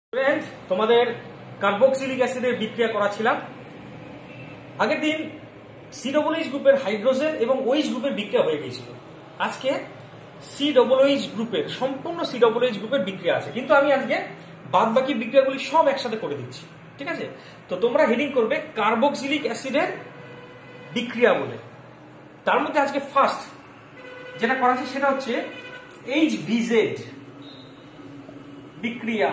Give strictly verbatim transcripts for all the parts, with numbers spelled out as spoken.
Friends তোমাদের carboxylic অ্যাসিডের বিক্রিয়া করাছিলাম আগের দিন সি ডবল এইচ গ্রুপের হাইড্রোজেন এবং ওইচ গ্রুপের বিক্রিয়া হয়ে গিয়েছিল। আজকে সি ডবল এইচ গ্রুপের সম্পূর্ণ সি ডবল এইচ গ্রুপের বিক্রিয়া আছে, কিন্তু আমি আজকে বাদ বাকি বিক্রিয়াগুলি সব একসাথে করে দিচ্ছি, ঠিক আছে? তো তোমরা হেডিং করবে কার্বক্সিলিক অ্যাসিডের বিক্রিয়া বলে। তার মধ্যে আজকে ফার্স্ট যেটা করা আছে সেটা হচ্ছে এইচ ভিজেড বিক্রিয়া।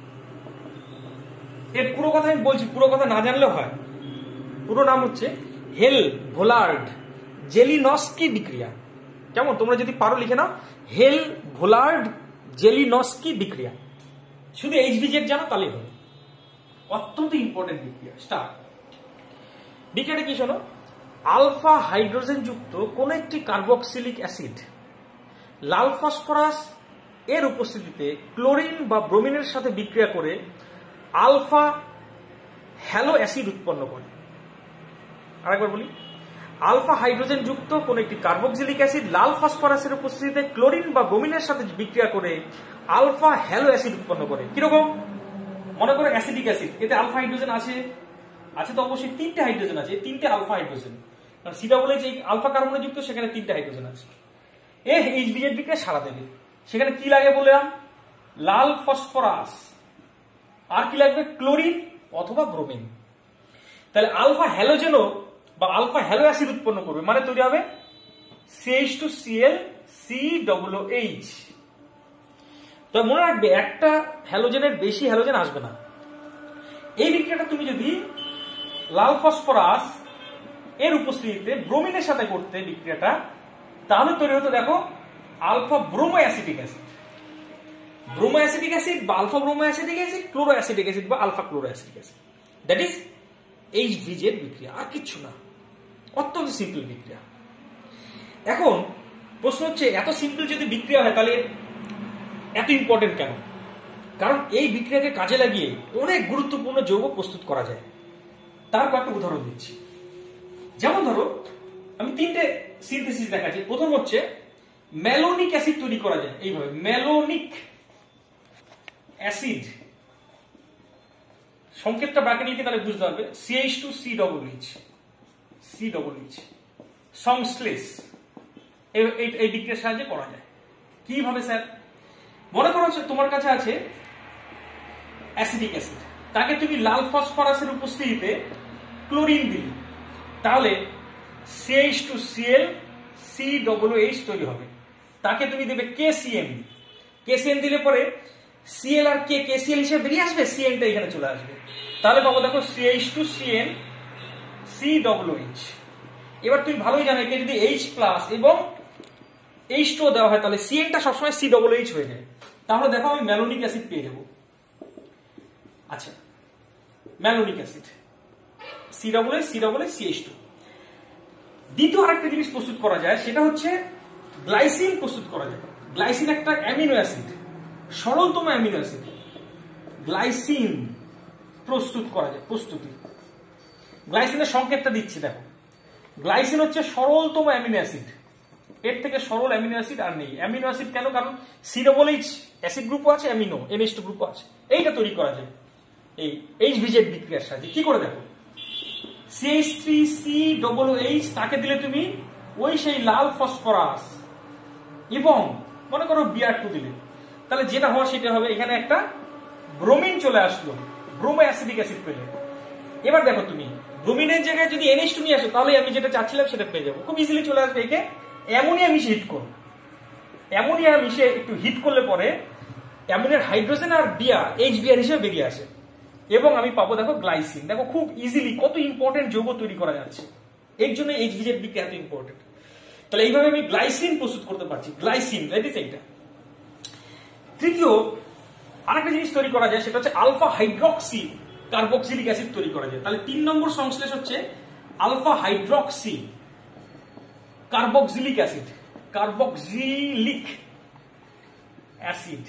এর পুরো কথা আমি বলছি, পুরো কথা না জানলেও হয়। পুরো নাম হচ্ছে হেল ভোলার্ড জেলিনস্কি বিক্রিয়া। কেমন? তোমরা যদি পারো লিখে নাও, হেল ভোলার্ড জেলিনস্কি বিক্রিয়া। শুধু এইচভিজেড জানো তাহলেই হবে। অত্যন্ত ইম্পর্টেন্ট বিক্রিয়া। স্টার্ট। বিক্রিয়াটা কি শোনো, আলফা হাইড্রোজেন যুক্ত কোন একটি কার্বক্সিলিক অ্যাসিড লাল ফসফরাস এর উপস্থিতিতে ক্লোরিন বা ব্রোমিনের সাথে বিক্রিয়া করে আলফা হ্যালো অ্যাসিড উৎপন্ন করে। আরেকবার বলি, আলফা হাইড্রোজেন যুক্ত কোন একটি কার্বক্সিলিক অ্যাসিড লাল ফসফরাসের উপস্থিতিতে ক্লোরিন বা ব্রোমিনের সাথে বিক্রিয়া করে আলফা হ্যালো অ্যাসিড উৎপন্ন করে। কিরকম? মনে করো অ্যাসিডিক অ্যাসিড, এতে আলফা হাইড্রোজেন আছে আছে তো অবশ্যই তিনটে হাইড্রোজেন আছে, তিনটে আলফা হাইড্রোজেন। কারণ সি ডবল এইচ আলফা কার্বনে যুক্ত, সেখানে তিনটে হাইড্রোজেন আছে। এ এইচবিজেড বিক্রিয়া সারা দেবে। সেখানে কি লাগে বললাম? লাল ফসফরাস। আর কি লাগবে? ক্লোরিন অথবা ব্রোমিন। তাহলে আলফা হ্যালোজেনও বা আলফা হ্যালো অ্যাসিড উৎপন্ন করবে, মানে তৈরি হবে C H two C L C double H. তো মনে রাখবে, একটা হ্যালোজেনের বেশি হ্যালোজেন আসবে না। এই বিক্রিয়াটা তুমি যদি লাল ফসফরাস এর উপস্থিতিতে ব্রোমিনের সাথে করতে বিক্রিয়াটা, তাহলে তৈরি হতো দেখো alpha bromo acetic acid. Bromo acetic acid বা alpha bromo acetic acid, chloro acetic acid বা alpha chloro acetic acid. That is HVZ বিক্রিয়া, আর কিচ্ছু না। অত্যন্ত সিম্পল বিক্রিয়া। এখন প্রশ্ন হচ্ছে, এত সিম্পল যদি বিক্রিয়া হয় তাহলে এত ইম্পর্টেন্ট কেন? কারণ এই বিক্রিয়াকে কাজে লাগিয়ে অনেক গুরুত্বপূর্ণ যৌগ প্রস্তুত করা যায়। তার কয়েকটা উদাহরণ দিচ্ছি। যেমন ধরো, আমি তিনটে সিনথেসিস দেখাচ্ছি। প্রথম হচ্ছে ম্যালোনিক অ্যাসিড তৈরি করা যায় এইভাবে, ম্যালোনিক অ্যাসিড। সংকেতটা ব্র্যাকেট লিখে তাহলে বুঝতে পারবে, C H two C double H C double H সংশ্লেষ এই বিক্রিয়ার সাহায্যে করা যায়। কিভাবে স্যার? মনে করো তোমার কাছে আছে অ্যাসিডিক অ্যাসিড, তাকে তুমি লাল ফসফরাসের উপস্থিতিতে ক্লোরিন দিলে, তাহলে C H two C L C double H তৈরি হবে। তাকে তুমি দেবে কেসিএন। কেসিএন দিলে পরে সিএল আর কে কেসিএল হিসেবে বেরিয়ে আসবে, সিএনটা এখানে চলে আসবে। তাহলে পাবো দেখো C H two C N C double H. এবার তুমি ভালোই জানো, একে যদি এইচ প্লাস এবং এইচ টু দেওয়া হয় তাহলে সিএনটা সবসময় সি ডবল এইচ হয়ে যায়। তাহলে দেখো আমি ম্যালোনিক অ্যাসিড পেয়ে যাবো। আচ্ছা, malonic acid C double H C double H C H two. দ্বিতীয় আরেকটা জিনিস প্রস্তুত করা যায়, সেটা হচ্ছে গ্লাইসিন প্রস্তুত করা যায়। গ্লাইসিন একটা অ্যামিনো অ্যাসিড, সরলতম অ্যামিনো অ্যাসিড। গ্লাইসিন প্রস্তুত করা যায়। প্রস্তুতি, গ্লাইসিনের সংকেতটা দিচ্ছি দেখো। গ্লাইসিন হচ্ছে সরলতম অ্যামিনো অ্যাসিড। এর থেকে সরল অ্যামিনো অ্যাসিড আর নেই। অ্যামিনো অ্যাসিড কেন? কারণ সি ডবল এইচ অ্যাসিড গ্রুপও আছে, অ্যামিনো এন এইচ টু গ্রুপও আছে। এইটা তৈরি করা যায় এই এইচভিজেড বিক্রিয়ার সাহায্যে। কি করে দেখো, C H three C double H তাকে দিলে তুমি ওই সেই লাল ফসফরাস এবং মনে করো বিআর টু দিলে, তাহলে যেটা হওয়া সেটা হবে, এখানে একটা ব্রোমিন চলে আসলো, ব্রোমো অ্যাসিডিক অ্যাসিড পেলে। এবার দেখো তুমি ব্রোমিনের জায়গায় যদি এন এইচ টু নিয়ে আসো, তাহলে আমি যেটা চাচ্ছিলাম সেটা পেয়ে যাবো, খুব ইজিলি চলে আসবে। একে অ্যামোনিয়া মিশে হিট করো। অ্যামোনিয়া মিশে একটু হিট করলে পরে অ্যামোনিয়ার হাইড্রোজেন আর বিআর এইচ বিআর হিসেবে বেরিয়ে আসে এবং আমি পাবো দেখো গ্লাইসিন। দেখো খুব ইজিলি কত ইম্পর্টেন্ট যৌগ তৈরি করা যাচ্ছে। এর জন্য এইচভিজেড বিক্রিয়া এত ইম্পর্টেন্ট। তাহলে এইভাবে আমি গ্লাইসিন প্রস্তুত করতে পারছি। গ্লাইসিন দ্যাট ইজ এইটা। তৃতীয় আরেকটা জিনিস তৈরি করা যায়, সেটা হচ্ছে আলফা হাইড্রক্সি কার্বক্সিলিক অ্যাসিড তৈরি করা যায়। তাহলে তিন নম্বর সংশ্লেষ হচ্ছে alpha hydroxy carboxylic acid. Carboxylic acid,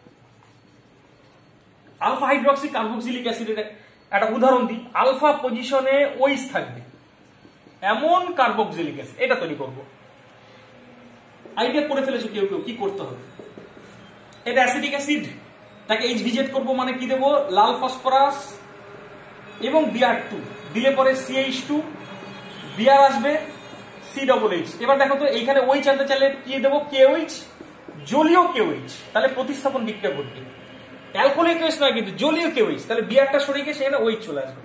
alpha hydroxy carboxylic অ্যাসিডের একটা উদাহরণ দিই। আলফা পজিশনে ওইচ থাকবে এমন কার্বক্সিলিক অ্যাসিড, এটা তৈরি করব। আইডিয়া করে ফেলেছো কেউ কেউ কি করতে হবে। এটা অ্যাসিডিক অ্যাসিড, তাকে এইচ ভিজেট করবো মানে কি দেবো, লাল ফসফরাস এবং বিআর টু দিলে পরে সিএইচ টু, বিআর আসবে সি ডবল এইচ। এবার দেখো তো এইখানে ওইচ আনতে চাইলে কি দেবো, কেওইচ, জলীয় কেওইচ, তাহলে প্রতিস্থাপন বিক্রিয়া ঘটবে। অ্যালকোহলিক কেওইচ নয় কিন্তু জলীয় কেওইচ, তাহলে বিআরটা সরে গিয়ে সেখানে ওইচ চলে আসবে।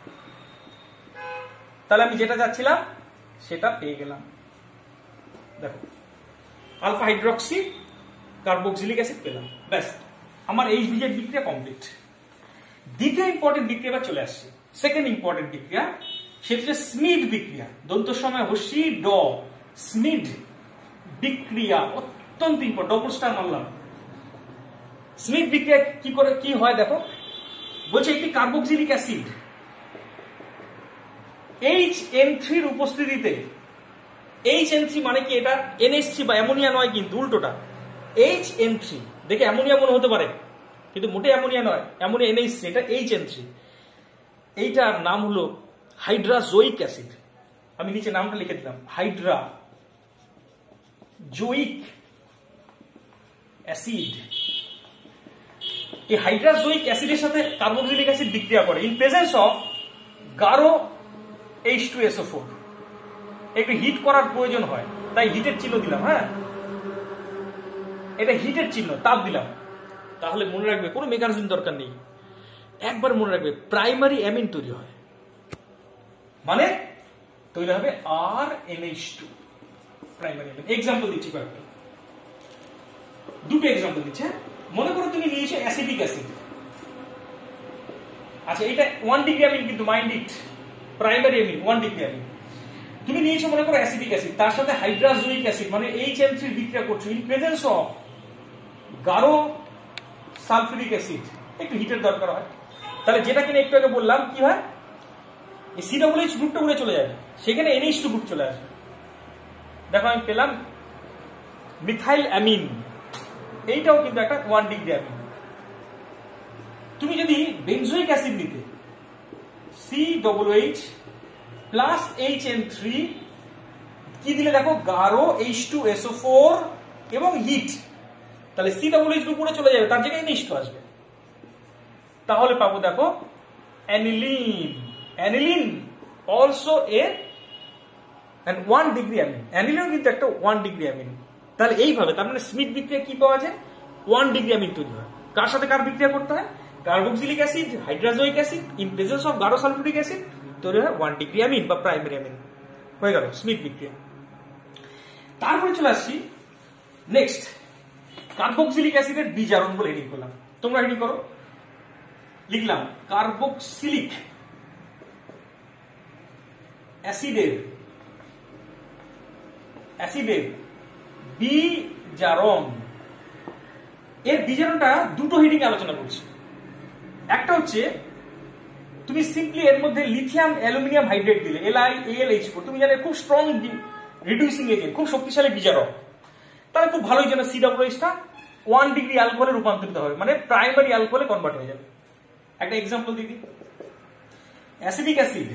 তাহলে আমি যেটা যাচ্ছিলাম সেটা পেয়ে গেলাম। দেখো আলফা হাইড্রক্সি কার্বক্সিলিক অ্যাসিড পেলাম, ব্যাস আমার এইচ ভিজেড বিক্রিয়া কমপ্লিট। দ্বিতীয় ইম্পর্টেন্ট বিক্রিয়া এবার চলে আসছে, সেকেন্ড ইম্পর্টেন্ট বিক্রিয়া, সেটা হচ্ছে স্মিড বিক্রিয়া। দন্ত সময় হসি ড, স্মিড বিক্রিয়া অত্যন্ত ইম্পর্টেন্ট, ডবল স্টার মারলাম। স্মিড বিক্রিয়া কি করে কি হয় দেখো, বলছে একটি carboxylic acid H N three এর উপস্থিতিতে, এইচ এন থ্রি মানে কি, এটা এনএইচ থ্রি বা অ্যামোনিয়া নয় কিন্তু উল্টোটা, এইচ এন থ্রি দেখে অ্যামোনিয়া মনে হতে পারে কিন্তু মোটে অ্যামোনিয়া নয়, অ্যামোনিয়া এনএইচ থ্রি, এটা এইচ এন থ্রি। এইটার নাম হলো হাইড্রাজোইক অ্যাসিড। আমি নিচে নামটা লিখে দিলাম, হাইড্রাজোইক অ্যাসিড। এই হাইড্রাজোইক অ্যাসিডের সাথে কার্বক্সিলিক অ্যাসিড বিক্রিয়া করে ইন প্রেজেন্স অফ গাঢ় H two S O four. একটু হিট করার প্রয়োজন হয় তাই হিটের চিহ্ন দিলাম। হ্যাঁ, এটা হিটের চিহ্ন, তাপ দিলাম। তাহলে মনে রাখবে কোনো মেকানিজম দরকার নেই, একবার মনে রাখবে প্রাইমারি অ্যামিন তৈরি হয়, মানে তৈরি হবে আর NH two, primary amine. Example দিচ্ছি কয়েকটা, দুটো এক্সাম্পল দিচ্ছে। মনে করো তুমি নিয়েছো অ্যাসিডিক অ্যাসিড, আচ্ছা এটা ওয়ান ডিগ্রি অ্যামিন কিন্তু mind it, primary amine one degree amine. তুমি নিয়েছো মনে করো অ্যাসিডিক অ্যাসিড, তার সাথে হাইড্রাজোইক অ্যাসিড মানে এইচ এন থ্রি বিক্রিয়া করছো ইন প্রেজেন্স অফ গাঢ় সালফিউরিক অ্যাসিড। একটু হিটের দরকার হয়, তাহলে যেটা কিনা একটু আগে বললাম কি হয়, এই সি ডবল এইচ গ্রুপটা উড়ে চলে যাবে, সেখানে এনএইচ টু গ্রুপ চলে আসবে। দেখো আমি পেলাম মিথাইল অ্যামিন, এইটাও কিন্তু একটা ওয়ান ডিগ্রি অ্যামিন। তুমি যদি বেনজোইক অ্যাসিড নিতে, C double H plus H N three কি দিলে দেখো গাঢ় H two S O four এবং হিট, তাহলে সি ডবল এইচ গ্রুপ উড়ে চলে যাবে, তার জায়গায় এনএইচ টু আসবে। তাহলে পাবো দেখো aniline, aniline also a one degree amine, aniline কিন্তু একটা ওয়ান ডিগ্রি অ্যামিন। তাহলে এইভাবে তার মানে স্মিথ বিক্রিয়া কি পাওয়া যায়, ওয়ান ডিগ্রি অ্যামিন তৈরি হয়। কার সাথে কার বিক্রিয়া করতে হয়, carboxylic acid hydrazoic acid in presence of গাঢ় সালফিউরিক অ্যাসিড তৈরি হয় ওয়ান ডিগ্রি অ্যামিন বা প্রাইমারি অ্যামিন, হয়ে গেল স্মিথ বিক্রিয়া। তারপরে চলে আসছি নেক্সট, কার্বক্সিলিক অ্যাসিডের বিজারণ বলে হেডিং করলাম, তোমরা হেডিং করো। লিখলাম কার্বক্সিলিক অ্যাসিডের অ্যাসিডের বিজারণ। এর বিজারণটা দুটো হেডিং আলোচনা করছি। একটা হচ্ছে তুমি সিম্পলি এর মধ্যে লিথিয়াম অ্যালুমিনিয়াম হাইড্রেট দিলে, L I L H four, তুমি জানো খুব স্ট্রং রিডিউসিং এজেন্ট, খুব শক্তিশালী বিজারক, তাহলে খুব ভালোই যেন সি ডবল এইচটা ওয়ান ডিগ্রি অ্যালকোহলে রূপান্তরিত হবে, মানে প্রাইমারি অ্যালকোহলে কনভার্ট হয়ে যাবে। একটা এক্সাম্পল দিদি, অ্যাসিডিক অ্যাসিড,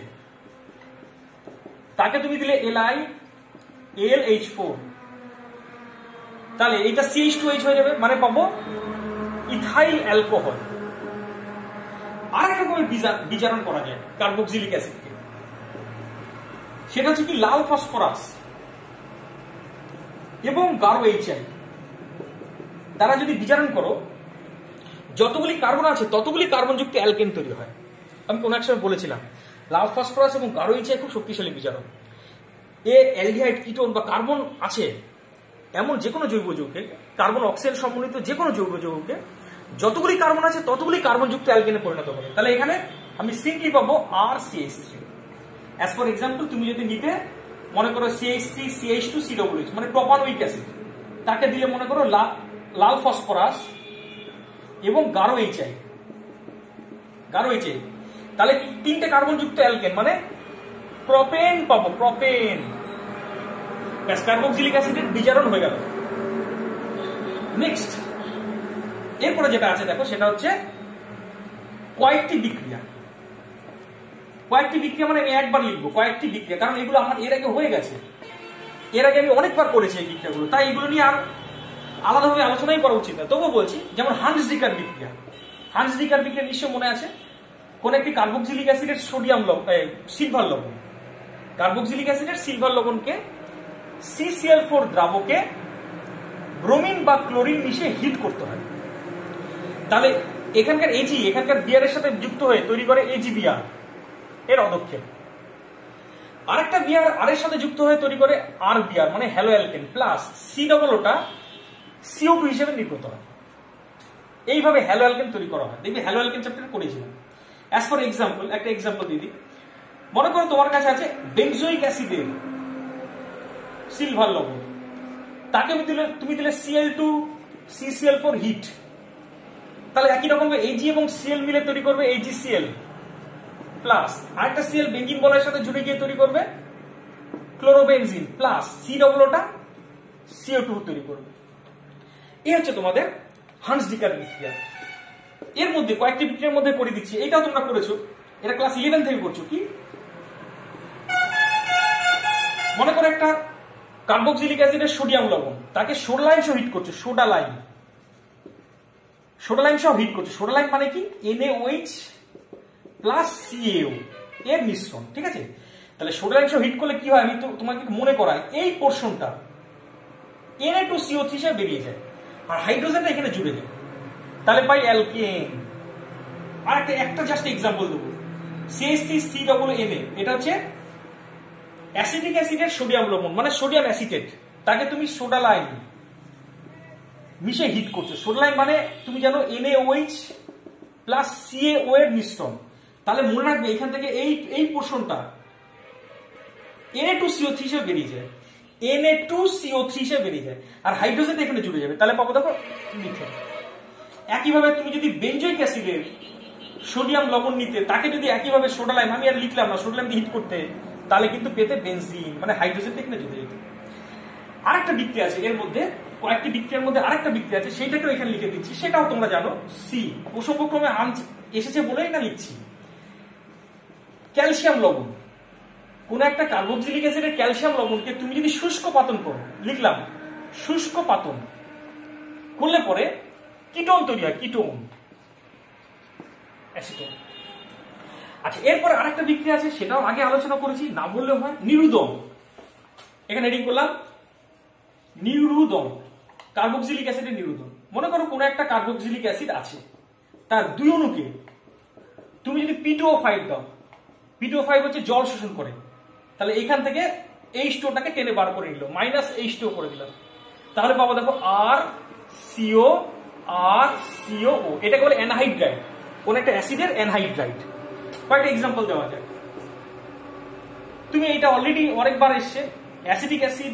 তাকে তুমি দিলে L I L H four, তাহলে এটা সি এইচ টু এইচ হয়ে যাবে, মানে পাবো ইথাইল অ্যালকোহল। আর এক রকমের বিজারণ করা যায় কার্বক্সিলিক অ্যাসিডকে, সেটা হচ্ছে কি লাল ফসফরাস এবং গাঢ় এইচআই তারা যদি বিজারণ করো, যতগুলি কার্বন আছে ততগুলি কার্বন যুক্ত অ্যালকেন তৈরি হয়। আমি কোন এক সময় বলেছিলাম লাল ফসফরাস এবং গাঢ় এইচআই খুব শক্তিশালী বিজারণ। এ অ্যালডিহাইড কিটোন বা কার্বন আছে এমন যে কোনো জৈব যৌগে, কার্বন অক্সিজেন সমন্বিত যে কোনো জৈব যৌগে যতগুলি কার্বন আছে ততগুলি কার্বন যুক্ত অ্যালকেনে পরিণত করে। তাহলে এখানে আমি সিম্পলি পাবো R C H three. As for example তুমি যদি নিতে মনে করো C H three C H two C double H মানে প্রোপানোইক অ্যাসিড, তাকে দিলে মনে করো লাল ফসফরাস এবং গাঢ় এইচআই, গাঢ় এইচআই, তাহলে তিনটে কার্বন যুক্ত অ্যালকেন মানে প্রোপেন পাবো, প্রোপেন। ব্যাস কার্বক্সিলিক অ্যাসিডের বিজারণ হয়ে গেল। নেক্সট এরপরে যেটা আছে দেখো, সেটা হচ্ছে কয়েকটি বিক্রিয়া। কয়েকটি বিক্রিয়া মানে আমি একবার লিখবো কয়েকটি বিক্রিয়া, কারণ এগুলো আমার এর আগে হয়ে গেছে, এর আগে আমি অনেকবার করেছি এই বিক্রিয়াগুলো, তাই এগুলো নিয়ে আর আলাদাভাবে আলোচনাই করা উচিত না, তবুও বলছি। যেমন হান্স ডিকার বিক্রিয়া, হান্স ডিকার বিক্রিয়া নিশ্চয় মনে আছে। কোন একটি কার্বক্সিলিক অ্যাসিডের সোডিয়াম সিলভার লবণ, কার্বক্সিলিক অ্যাসিডের সিলভার লবণকে সি সি এল ফোর দ্রাবকে ব্রোমিন বা ক্লোরিন মিশিয়ে হিট করতে হয়। তাহলে এখানকার এজি এখানকার বিয়ারের সাথে যুক্ত হয়ে তৈরি করে এজি বিয়ার এর অদক্ষেপ। আরেকটা বিয়ার আর এর সাথে যুক্ত হয়ে তৈরি করে আর বিয়ার মানে haloalkane plus C double ওটা সিও টু হিসেবে নির্গত হয়। এইভাবে হ্যালো অ্যালকেন তৈরি করা হয়। দেখবি হ্যালো অ্যালকেন চ্যাপ্টার করেছিলাম। অ্যাজ ফর এক্সাম্পল, একটা এক্সাম্পল দিয়ে দিই। মনে করো তোমার কাছে আছে বেনজোইক অ্যাসিডের সিলভার লবণ, তাকে দিলে তুমি দিলে C L two C C L four heat, তাহলে একই রকম এজি এবং সিএল মিলে তৈরি করবে এজিসিএল প্লাস আরেকটা সিএল বেঞ্জিন বলয়ের সাথে জুড়ে গিয়ে তৈরি করবে ক্লোরোবেনজিন প্লাস সি ডবল ওটা সিও টু তৈরি করবে। এই হচ্ছে তোমাদের হান্স ডিকার বিক্রিয়া। এর মধ্যে কয়েকটি বিক্রিয়ার মধ্যে করে দিচ্ছি, এটাও তোমরা করেছো, এটা ক্লাস ইলেভেন থেকে করছো। কি মনে করো একটা কার্বক্সিলিক অ্যাসিডের সোডিয়াম লবণ, তাকে সোডা লাইম সহ হিট করছো, সোডা লাইম সোডা লাইম সহ হিট করছো। সোডা লাইম মানে কি এনএওএইচ প্লাস সিএও এর মিশ্রণ, ঠিক আছে। তাহলে সোডা লাইম সহ হিট করলে কি হয়, আমি তো তোমাকে মনে করাই, এই পোর্শনটা এনএ টু সিও থ্রি হিসেবে বেরিয়ে যায় আর হাইড্রোজেনটা এখানে জুড়ে যায়, তাহলে পাই অ্যালকেন। আর একটা একটা জাস্ট এক্সাম্পল দেবো, C H three C double N A, এটা হচ্ছে অ্যাসিটিক অ্যাসিডের সোডিয়াম লবণ মানে সোডিয়াম অ্যাসিটেট, তাকে তুমি সোডা লাইম মিশে হিট করছো। সোডা লাইম মানে তুমি জানো এনএওএইচ প্লাস সিএও এর মিশ্রণ, তাহলে মনে রাখবে এখান থেকে এই এই পোর্শনটা এনএ টু সিও থ্রি হিসেবে বেরিয়ে যায়, এনএ টু সিও থ্রি হিসেবে বেরিয়ে যায় আর হাইড্রোজেন এখানে জুড়ে যাবে, তাহলে পাবো দেখো মিথেন। একইভাবে তুমি যদি বেনজোইক অ্যাসিডের সোডিয়াম লবণ নিতে, তাকে যদি একইভাবে সোডা লাইম, আমি আর লিখলাম না, সোডা লাইম হিট করতে, তাহলে কিন্তু পেতে বেনজিন মানে হাইড্রোজেন এখানে জুড়ে যেত। আরেকটা বিক্রিয়া আছে এর মধ্যে, কয়েকটি বিক্রিয়ার মধ্যে আরেকটা বিক্রিয়া আছে, সেইটাকেও এখানে লিখে দিচ্ছি, সেটাও তোমরা জানো। সি প্রসঙ্গক্রমে এসেছে বলেই না লিখছি। ক্যালসিয়াম লবণ, কোন একটা কার্বক্সিলিক অ্যাসিডের ক্যালসিয়াম লবণকে তুমি যদি শুষ্ক পাতন করো, লিখলাম শুষ্ক পাতন করলে পরে কিটোন তৈরি হয়, কিটোন অ্যাসিটোন। আচ্ছা, এরপরে আরেকটা বিক্রিয়া আছে, সেটাও আগে আলোচনা করেছি, না বললেও হয়, নিরুদম। এখানে হেডিং করলাম নিরুদম, কার্বক্সিলিক অ্যাসিডের নিরুদম। মনে করো কোন একটা কার্বক্সিলিক অ্যাসিড আছে, তার দুই অণুকে তুমি যদি পি টু ও ফাইভ দাও, পি টু ও ফাইভ হচ্ছে জল শোষণ করে, তাহলে এখান থেকে এইচ টু টাকে টেনে বার করে নিল, মাইনাস এইচ টু করে দিলাম, তাহলে পাবো দেখো আর সিও আর সিও ও, এটাকে বলে অ্যানহাইড্রাইড, কোন একটা অ্যাসিডের অ্যানহাইড্রাইড। কয়েকটা এক্সাম্পল দেওয়া যায়, তুমি এটা অলরেডি অনেকবার এসছে, অ্যাসিডিক অ্যাসিড,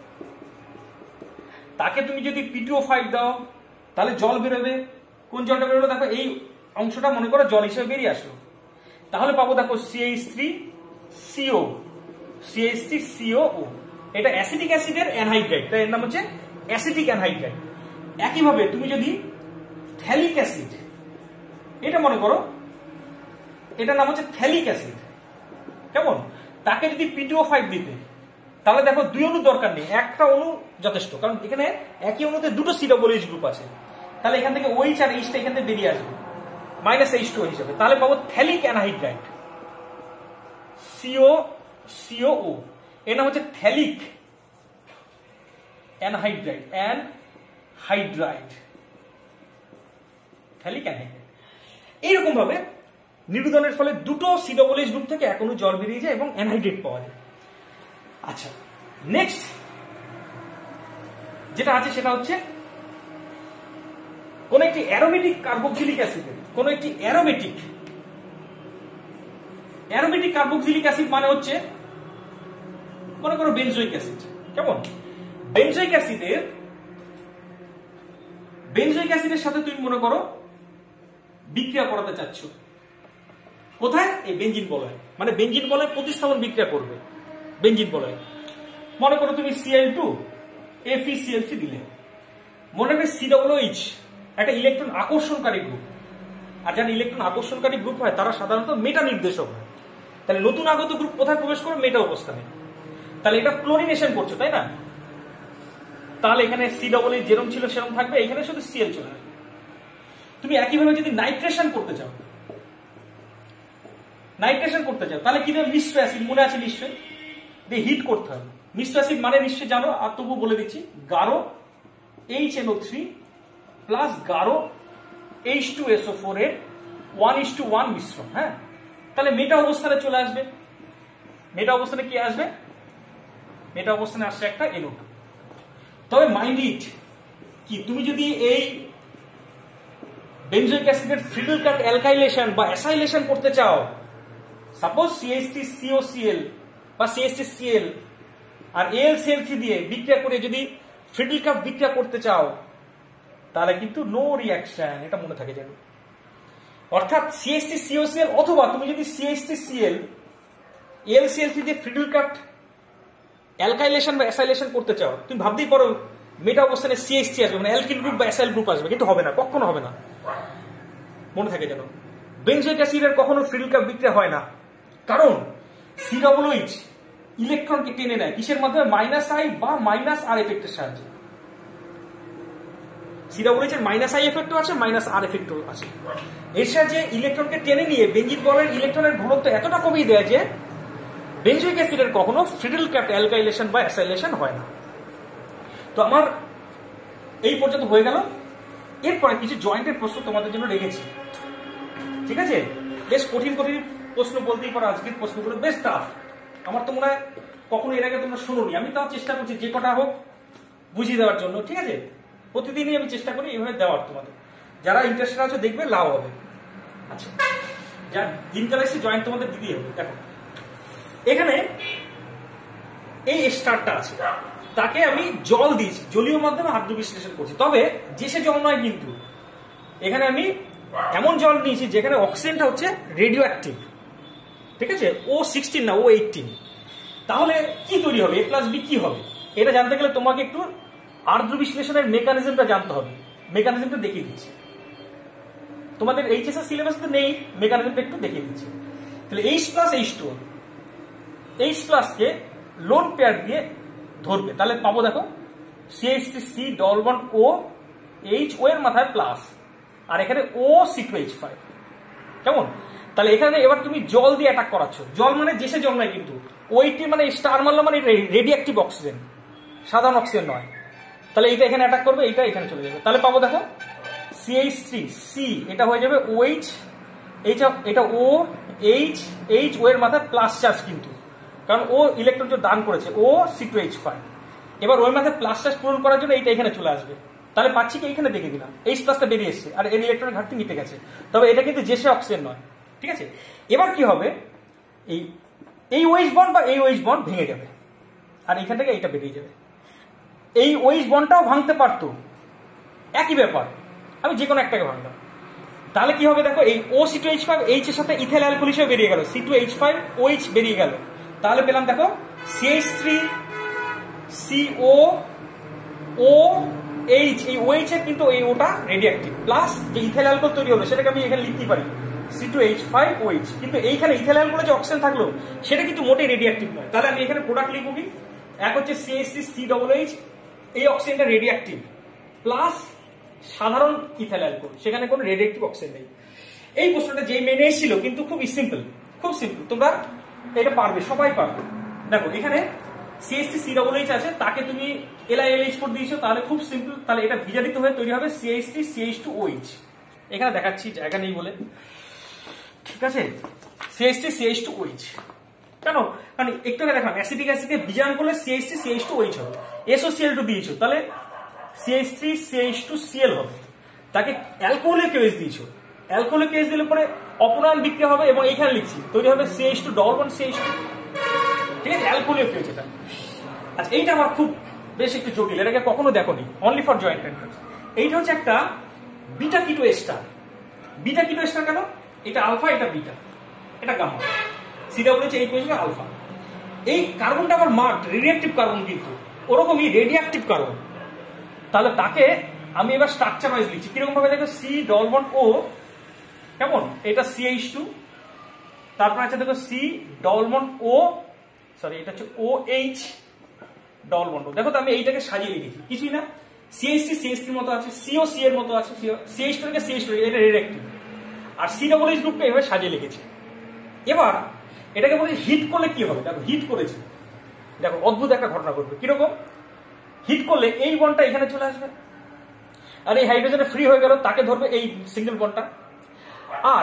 তাকে তুমি যদি পি টু ও ফাইভ দাও তাহলে জল বেরোবে। কোন জলটা বেরোলো দেখো, এই অংশটা মনে করো জল হিসেবে বেরিয়ে আসলো, তাহলে পাবো দেখো C H three C O, C H three C O O, এটা অ্যাসিডিক অ্যাসিডের অ্যানহাইড্রাইড, তাই এর নাম হচ্ছে অ্যাসিডিক অ্যানহাইড্রাইড। একইভাবে তুমি যদি থ্যালিক অ্যাসিড, এটা মনে করো এটার নাম হচ্ছে থ্যালিক অ্যাসিড, কেমন, তাকে যদি পি টু ও ফাইভ দিতে, তাহলে দেখো দুই অণু দরকার নেই, একটা অণু যথেষ্ট, কারণ এখানে একই অণুতে দুটো সি ডবল এইচ গ্রুপ আছে, তাহলে এখান থেকে ওইচ আর এইচটা এখান থেকে বেরিয়ে আসবে মাইনাস এইচ টু হিসেবে, তাহলে পাবো phthalic anhydride, C O C O O, এর নাম হচ্ছে phthalic anhydride, anhydride, phthalic anhydride. এইরকম ভাবে নিরুদনের ফলে দুটো সি ডবল এইচ গ্রুপ থেকে এক অণু জল বেরিয়ে যায় এবং অ্যানহাইড্রেট পাওয়া যায়। আচ্ছা, নেক্সট যেটা আছে সেটা হচ্ছে কোন একটি অ্যারোমেটিক কার্বক্সিলিক অ্যাসিডের, কোন একটি অ্যারোমেটিক অ্যারোমেটিক কার্বক্সিলিক অ্যাসিড মানে হচ্ছে মনে করো বেনজোইক অ্যাসিড, কেমন, বেনজোইক অ্যাসিডের বেনজোইক অ্যাসিডের সাথে তুমি মনে করো বিক্রিয়া করাতে চাচ্ছ, কোথায়, এই বেঞ্জিন বলয়, মানে বেঞ্জিন বলয় প্রতিস্থাপন বিক্রিয়া করবে বেঞ্জিন বলয়। মনে করো তুমি C L two F E C L three দিলে, মনে রাখবে সি ডবল এইচ একটা ইলেকট্রন আকর্ষণকারী গ্রুপ, আর যারা ইলেকট্রন আকর্ষণকারী গ্রুপ হয় তারা সাধারণত মেটা নির্দেশক হয়, তাহলে নতুন আগত গ্রুপ কোথায় প্রবেশ করে, মেটা অবস্থানে, তাহলে এটা ক্লোরিনেশন করছো, তাই না, তাহলে এখানে সি ডবল এইচ যেরকম ছিল সেরকম থাকবে, এখানে শুধু সিএল চলে আসবে। তুমি একইভাবে যদি নাইট্রেশন করতে চাও, নাইট্রেশন করতে চাও তাহলে কি দেবে? মিশ্র অ্যাসিড, মনে আছে নিশ্চয়ই, দিয়ে হিট করতে হবে। মিশ্র অ্যাসিড মানে নিশ্চয়ই জানো, আর তবু বলে দিচ্ছি, গাঢ় H N O three plus গাঢ় H two S O four এর ওয়ান ইস টু ওয়ান মিশ্রণ। হ্যাঁ, তাহলে মেটা অবস্থানে চলে আসবে। মেটা অবস্থানে কি আসবে? মেটা অবস্থানে আসছে একটা এন ও টু। তবে মাইন্ড ইট কি, তুমি যদি এই বেনজোইক অ্যাসিডের ফ্রিডলক্রাফট অ্যালকাইলেশন বা অ্যাসাইলেশন করতে চাও, suppose C H three C O C L বা সিএইচ থ্রি সি এল আর এল সি এল থ্রি দিয়ে বিক্রিয়া করে যদি ফ্রিডলক্রাফট বিক্রিয়া করতে চাও, তাহলে কিন্তু নো রিঅ্যাকশন, এটা মনে থাকে যেন। অর্থাৎ C H three C O C L অথবা তুমি যদি C H three C L L C L three দিয়ে ফ্রিডলক্রাফট অ্যালকাইলেশন বা অ্যাসাইলেশন করতে চাও, তুমি ভাবতেই পারো মেটা অবস্থানে সিএইচ থ্রি আসবে, মানে অ্যালকিল গ্রুপ বা অ্যাসাইল গ্রুপ আসবে, কিন্তু হবে না, কখনো হবে না, মনে থাকে যেন। বেনজোইক অ্যাসিডের কখনো ফ্রিডলক্রাফট বিক্রিয়া হয় না, কারণ সি ডবল এইচ ইলেকট্রনকে টেনে নেয় কিসের মাধ্যমে? মাইনাস আই বা মাইনাস আর এফেক্টের সাহায্যে। সি ডবল এইচ এর মাইনাস আই এফেক্টও আছে, মাইনাস আর এফেক্টও আছে। এর সাহায্যে ইলেকট্রনকে টেনে নিয়ে বেঞ্জিন বলের ইলেকট্রনের ঘনত্ব এতটা কমিয়ে দেয় যে বেনজোইক অ্যাসিডের কখনো ফ্রিডলক্রাফট অ্যালকাইলেশন বা অ্যাসাইলেশন হয় না। তো আমার এই পর্যন্ত হয়ে গেল। এরপরে কিছু জয়েন্টের প্রশ্ন তোমাদের জন্য রেখেছি, ঠিক আছে? বেশ কঠিন কঠিন প্রশ্ন বলতেই পারো, আজকের প্রশ্নগুলো বেশ টাফ। আমার তো মনে হয় কখনো এর আগে তোমরা শুনোনি, আমি তাও চেষ্টা করছি যে কটা হোক বুঝিয়ে দেওয়ার জন্য, ঠিক আছে? প্রতিদিনই আমি চেষ্টা করি এইভাবে দেওয়ার তোমাদের। যারা ইন্টারেস্টেড আছো দেখবে, লাভ হবে। আচ্ছা, যা দিনকাল এসে জয়েন্ট তোমাদের দিতেই হবে। দেখো এখানে এই স্টারটা আছে, তাকে আমি জল দিয়েছি, জলীয় মাধ্যমে আদ্র বিশ্লেষণ করছি, তবে যে সে জল নয় কিন্তু। এখানে আমি এমন জল নিয়েছি যেখানে অক্সিজেনটা হচ্ছে রেডিও অ্যাক্টিভ, ঠিক আছে? ও সিক্সটিন না, ও এইটিন। তাহলে কি তৈরি হবে? এ প্লাস বি কি হবে? এটা জানতে গেলে তোমাকে একটু আর্দ্র বিশ্লেষণের মেকানিজমটা জানতে হবে। মেকানিজমটা দেখিয়ে দিচ্ছি, তোমাদের এইচএসএস সিলেবাসে তো নেই, মেকানিজমটা একটু দেখিয়ে দিচ্ছি। তাহলে H plus H two, H প্লাসকে লোন পেয়ার দিয়ে ধরবে, তাহলে পাবো দেখো C H three C double bond O H, O এর মাথায় প্লাস, আর এখানে O C two H five. কেমন? তাহলে এখানে এবার তুমি জল দিয়ে অ্যাটাক করাচ্ছ। জল মানে যে সে জল নয় কিন্তু, ওইটি মানে স্টার মারলো মানে রেডিঅ্যাক্টিভ অক্সিজেন, সাধারণ অক্সিজেন নয়। তাহলে এইটা এখানে অ্যাটাক করবে, এইটা এখানে চলে যাবে, তাহলে পাবো দেখো সিএইচ থ্রি সি, এটা হয়ে যাবে ওএইচ, এইচ, এটা ও এইচ, এইচ ও এর মাথায় প্লাস চার্জ কিন্তু, কারণ ও ইলেকট্রন দান করেছে, O C two H five. এবার ওর মাথায় প্লাস চার্জ পূরণ করার জন্য এইটা এখানে চলে আসবে, তাহলে পাচ্ছি কি এইখানে দেখে দিলাম এইচ প্লাসটা বেরিয়ে এসছে, আর এর ইলেকট্রনের ঘাটতি মিটে গেছে। তবে এটা কিন্তু যে সে অক্সিজেন নয়, ঠিক আছে? এবার কি হবে? এই এই ওএইচ বন্ড বা এই ওএইচ বন্ড ভেঙে যাবে, আর এখান থেকে এইটা বেরিয়ে যাবে। এই ওএইচ বন্ডটাও ভাঙতে পারতো, একই ব্যাপার, আমি যে কোনো একটাকে ভাঙলাম। তাহলে কি হবে দেখো, এই O C two H five H এর সাথে ইথেল অ্যালকোহল হিসেবে বেরিয়ে গেল, C two H five O H বেরিয়ে গেল, তাহলে পেলাম দেখো C H three C O O H, এই ওএইচ এর কিন্তু এই ওটা রেডিঅ্যাক্টিভ, প্লাস যে ইথেল অ্যালকোহল তৈরি হলো সেটাকে আমি এখানে লিখতে পারি C two H five O H, কিন্তু এইখানে ইথেল অ্যালকোহলে যে অক্সিজেন থাকলো সেটা কিন্তু মোটেই রেডিঅ্যাক্টিভ নয়। তাহলে আমি এখানে প্রোডাক্ট লিখবো কি? এক হচ্ছে C H three C double H, এই অক্সিজেনটা রেডিঅ্যাক্টিভ, প্লাস সাধারণ ইথেল অ্যালকোহল, সেখানে কোনো রেডিঅ্যাক্টিভ অক্সিজেন নেই। এই প্রশ্নটা যেই মেনে এসেছিল কিন্তু খুব সিম্পল, খুব সিম্পল, তোমরা এটা পারবে, সবাই পারবে। দেখো এখানে C H three C double H আছে, তাকে তুমি L I L H four দিয়েছো, তাহলে খুব সিম্পল, তাহলে এটা বিজারিত হয়ে তৈরি হবে C H three C H two O H. এখানে দেখাচ্ছি, জায়গা নেই বলে, ঠিক আছে? C H three C H two O H কেন? কারণ একটু আগে দেখালাম অ্যাসিটিক অ্যাসিডকে বিজারণ করলে C H three C H two O H হবে, এসও সি এল টু দিয়েছো, তাহলে C H three C H two C L হবে। তাকে অ্যালকোহলিক কেস দিয়েছো, অ্যালকোহলিক কেস দিলে পরে অপনয়ন বিক্রিয়া হবে, এবং এখানে লিখছি তৈরি হবে C H two double bond C H two, ঠিক আছে? অ্যালকোহলিক কেস এটা। আচ্ছা, এইটা আমার খুব বেশ একটু জটিল, এটাকে কখনো দেখোনি, অনলি ফর জয়েন্ট এন্ট্রান্স। এইটা হচ্ছে একটা বিটা কিটো এস্টার। বিটা কিটো এস্টার কেন? এটা আলফা, এটা বিটা, এটা গামা, সি ডবল এইচ এই পজিশনে আলফা। এই কার্বনটা আবার মার্কড রেডিঅ্যাক্টিভ কার্বন, কিন্তু ওরকমই রেডিঅ্যাক্টিভ কার্বন। তাহলে তাকে আমি এবার স্ট্রাকচার ওয়াইজ লিখছি, কিরকম ভাবে দেখো, সি ডবল বন্ড ও, কেমন? এটা সি এইচ টু, তারপর আছে দেখো C double bond O, sorry এটা হচ্ছে ও এইচ ডবল বন্ড। দেখো তো আমি এইটাকে সাজিয়ে লিখেছি, কিছুই না, সিএইচসি সিএইচসির মতো আছে, সিও সি এর মতো আছে, সিএইচ টু কে সিএইচ টু, এটা রিডাইরেক্টিভ, আর সি ডবল এইচ গ্রুপকে এভাবে সাজিয়ে লিখেছি। এবার এটাকে বলি হিট করলে কি হবে, দেখো হিট করেছি, দেখো অদ্ভুত একটা ঘটনা ঘটবে। কিরকম? হিট করলে এই বন্ডটা এখানে চলে আসবে, আর এই হাইড্রোজেন ফ্রি হয়ে গেল, তাকে ধরবে এই সিঙ্গেল বন্ডটা, আর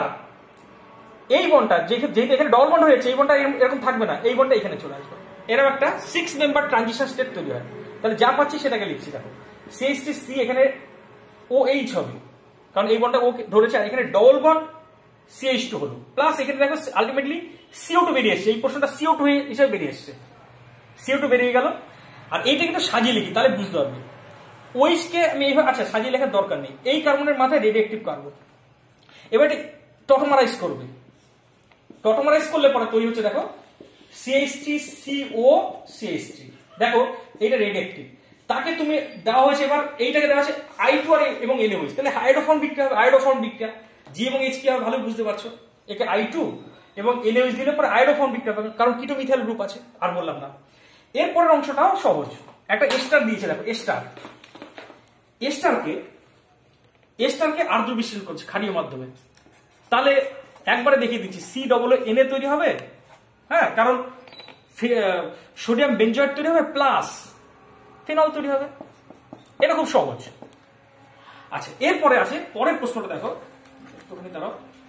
এই বন্ডটা যেহেতু এখানে ডবল বন্ড হয়েছে, এই বন্ডটা এরকম থাকবে না, এই বন্ডটা এখানে চলে আসবে। এরকম একটা সিক্স মেম্বার ট্রানজিশন স্টেট তৈরি হয়। তাহলে যা পাচ্ছি সেটাকে লিখছি, দেখো সিএইচসি সি এখানে ও এইচ হবে, কারণ এই বন্ডটা ও ধরেছে, আর এখানে ডবল বন্ড সিএইচ টু হলো, প্লাস এখানে দেখো আলটিমেটলি সিও টু বেরিয়ে এসছে, এই পোর্শনটা সিও টু হিসেবে বেরিয়ে এসছে, সিও টু বেরিয়ে গেল। আর এইটা কিন্তু সাজিয়ে লিখি, তাহলে বুঝতে পারবে। ওইচকে আমি এইভাবে, আচ্ছা সাজিয়ে লেখার দরকার নেই, এই কার্বনের মাথায় রেডিওঅ্যাক্টিভ কার্বন, এবার টটোমারাইজ করবে, টটোমারাইজ করলে পরে তৈরি হচ্ছে দেখো C H three C O C H three, দেখো এটা রেডিওঅ্যাক্টিভ, তাকে তুমি দেওয়া হয়েছে, এবার এইটাকে দেওয়া হচ্ছে আই টু আর এবং এনএইচ, তাহলে আয়োডোফর্ম বিক্রিয়া হবে, আয়োডোফর্ম বিক্রিয়া, জি এবং এইচ কি হবে ভালো বুঝতে পারছো, একে আই টু এবং এনএইচ দিলে পরে আয়োডোফর্ম বিক্রিয়া হবে, কারণ কিটো মিথাইল গ্রুপ আছে, আর বললাম না। এরপরের অংশটাও সহজ, একটা এস্টার দিয়েছে, দেখো এস্টার, এস্টারকে এস্টারকে আর্দ্র বিশ্লেষণ করছে ক্ষারীয় মাধ্যমে, তাহলে একবারে দেখিয়ে দিচ্ছি, সি ডবল এন এ তৈরি হবে, হ্যাঁ, কারণ সোডিয়াম বেঞ্জয়েড তৈরি হবে, প্লাস ফেনল তৈরি হবে, এটা খুব সহজ। আচ্ছা এরপরে আছে পরের প্রশ্নটা, দেখো একটুখানি দাঁড়াও,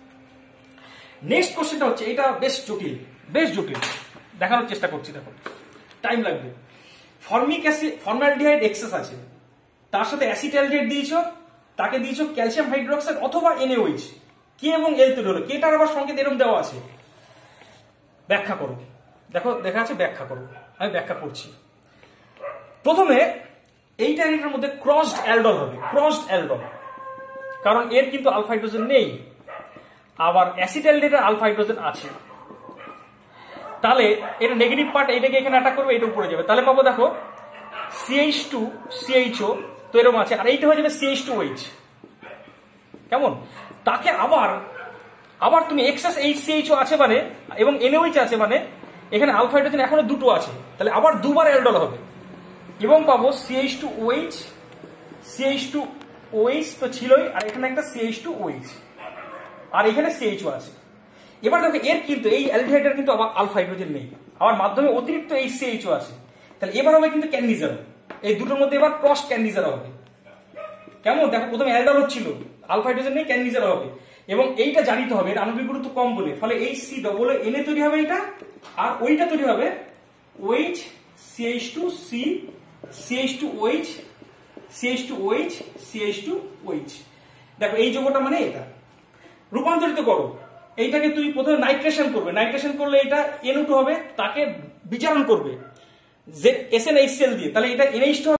নেক্সট কোশ্চেনটা হচ্ছে, এটা বেশ জটিল, বেশ জটিল দেখানোর চেষ্টা করছি, দেখো টাইম লাগবে। ফর্মিক অ্যাসিড ফর্মালডিহাইড এক্সেস আছে, তার সাথে অ্যাসিটালডিহাইড দিয়েছো, তাকে দিয়েছো ক্যালসিয়াম হাইড্রোক্সাইড অথবা এনএইচ, কে এবং এল তৈরি হলো, কেটার আবার সংকেত এরকম দেওয়া আছে, ব্যাখ্যা করো, দেখো দেখা আছে ব্যাখ্যা করো, আমি ব্যাখ্যা করছি। প্রথমে এইটা এটার মধ্যে ক্রসড অ্যালডল হবে, ক্রসড অ্যালডল, কারণ এর কিন্তু আলফা হাইড্রোজেন নেই, আবার অ্যাসিটালডিহাইডের আলফা হাইড্রোজেন আছে, তাহলে এটা নেগেটিভ পার্ট এইটাকে এখানে অ্যাটাক করবে, এটা উপরে যাবে, তাহলে পাবো দেখো সিএইচ টু সিএইচও তো এরকম আছে, আর এইটা হয়ে যাবে সিএইচ টু এইচ, কেমন? তাকে আবার আবার তুমি এক্সেস এইচ সিএইচও আছে মানে, এবং এনএইচ আছে মানে, এখানে আলফা হাইড্রোজেন এখনো দুটো আছে, তাহলে আবার দুবার অ্যালডল হবে, এবং পাবো C H two O H, C H two O H তো ছিলই, আর এখানে একটা সিএইচ টু ওএইচ, আর এখানে সিএইচও আছে। এবার দেখো এর কিন্তু এই অ্যালডিহাইডের কিন্তু আবার আলফা হাইড্রোজেন নেই, আবার মাধ্যমে অতিরিক্ত এই সিএইচও আছে, তাহলে এবার হবে কিন্তু ক্যান্ডিজারো, এই দুটোর মধ্যে এবার ক্রস ক্যান্ডিজারো হবে, কেমন? দেখো প্রথমে অ্যালডল হচ্ছিল, আলফা হাইড্রোজেন নেই, ক্যান্ডিজারো হবে, এবং এইটা জানিতে হবে এর আণবিক গুরুত্ব কম বলে, ফলে এই সি ডবল এন এ তৈরি হবে এটা, আর ওইটা তৈরি হবে O H C H two C C H two O H C H two O H C H two O H. দেখো এই যৌগটা মানে এটা রূপান্তরিত করো, এইটাকে তুমি প্রথমে নাইট্রেশন করবে, নাইট্রেশন করলে এটা এন ও টু হবে, তাকে বিচারণ করবে যে এস এন এইচ সেল দিয়ে, তাহলে এটা এনএইচ টু